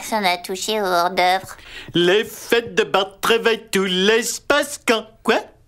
personne n'a touché au hors-d'œuvre. Les fêtes de Bart réveillent tout l'espace quand... Quoi?